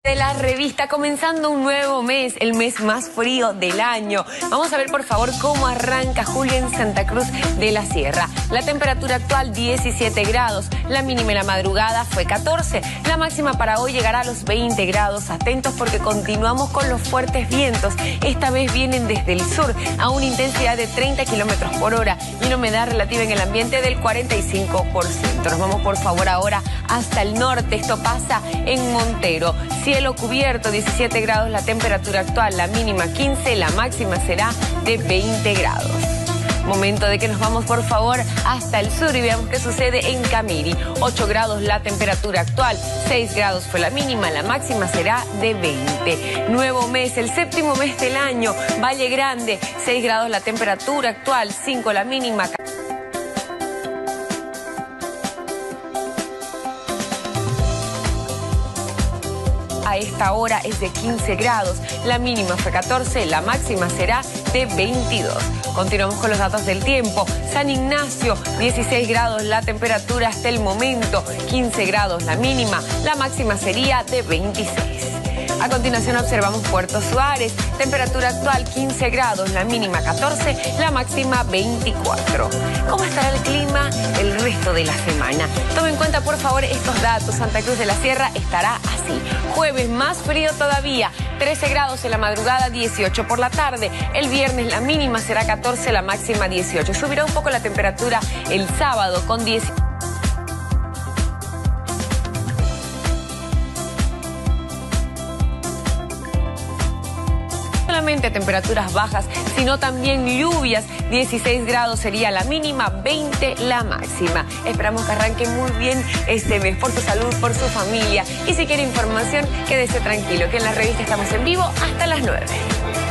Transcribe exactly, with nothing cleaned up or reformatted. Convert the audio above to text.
De la revista, comenzando un nuevo mes, el mes más frío del año. Vamos a ver por favor cómo arranca julio en Santa Cruz de la Sierra. La temperatura actual diecisiete grados, la mínima en la madrugada fue catorce, la máxima para hoy llegará a los veinte grados. Atentos porque continuamos con los fuertes vientos, esta vez vienen desde el sur a una intensidad de treinta kilómetros por hora y una humedad relativa en el ambiente del cuarenta y cinco por ciento. Nos vamos por favor ahora hasta el norte, esto pasa en Montero. Cielo cubierto, diecisiete grados la temperatura actual, la mínima quince, la máxima será de veinte grados. Momento de que nos vamos por favor hasta el sur y veamos qué sucede en Camiri. ocho grados la temperatura actual, seis grados fue la mínima, la máxima será de veinte. Nuevo mes, el séptimo mes del año, Valle Grande, seis grados la temperatura actual, cinco la mínima. A esta hora es de quince grados, la mínima fue catorce, la máxima será de veintidós. Continuamos con los datos del tiempo. San Ignacio, dieciséis grados la temperatura hasta el momento, quince grados la mínima, la máxima sería de veintiséis. A continuación observamos Puerto Suárez, temperatura actual quince grados, la mínima catorce, la máxima veinticuatro. ¿Cómo estará el clima el resto de la semana? Tome en cuenta por favor estos datos. Santa Cruz de la Sierra estará así. Jueves más frío todavía, trece grados en la madrugada, dieciocho por la tarde. El viernes la mínima será catorce, la máxima dieciocho. Subirá un poco la temperatura el sábado con dieciocho. Solamente temperaturas bajas, sino también lluvias. dieciséis grados sería la mínima, veinte la máxima. Esperamos que arranque muy bien este mes, por su salud, por su familia. Y si quiere información, quédese tranquilo, que en la revista estamos en vivo hasta las nueve.